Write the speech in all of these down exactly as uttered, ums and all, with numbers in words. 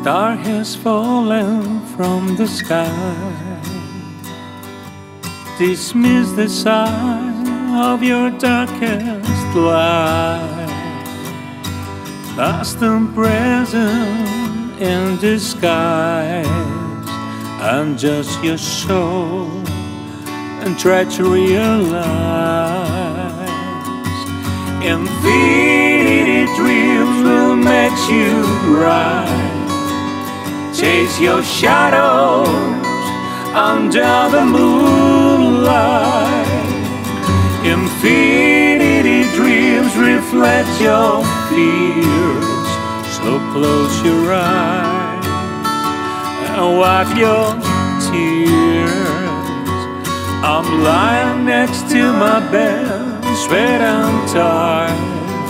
star has fallen from the sky. Dismiss the sign of your darkest light. Past and present in disguise, and just your soul, and try to realize infinity dreams will make you bright. Chase your shadows under the moonlight. Infinity dreams reflect your fears. So close your eyes and wipe your tears. I'm lying next to my bed, sweat and tired.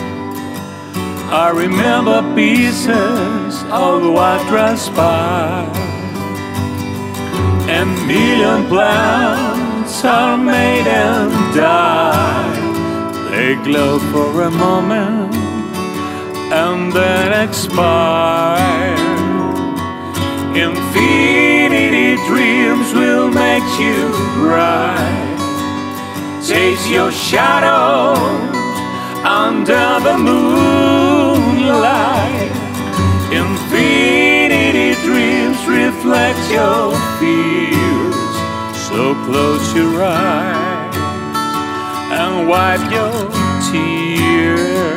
I remember pieces of what transpired. A million plans are made and die. They glow for a moment and then expire. Infinity dreams will make you bright. Chase your shadows under the moonlight. Infinity dreams reflect your fears. So close your eyes and wipe your tears.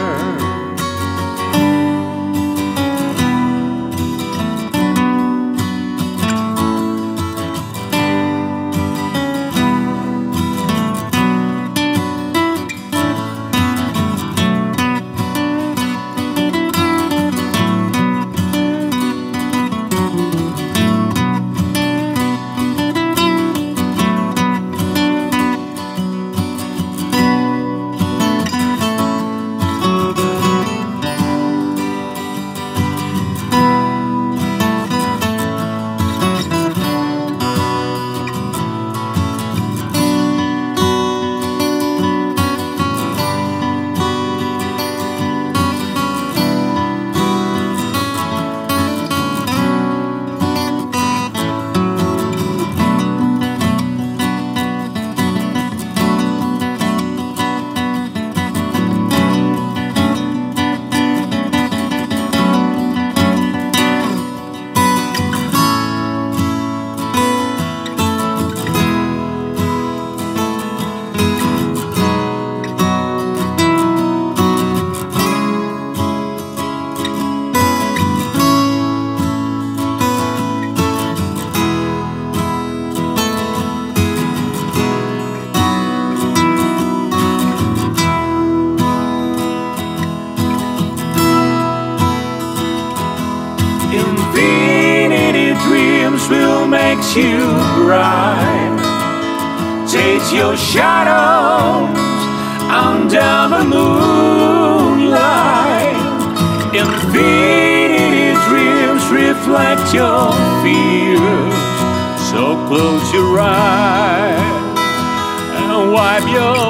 Infinity dreams will make you bright. Chase your shadows under the moonlight. Infinity dreams reflect your fears. So close your eyes and wipe your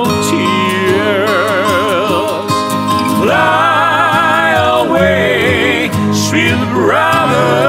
tears. Fly away, sweet brother.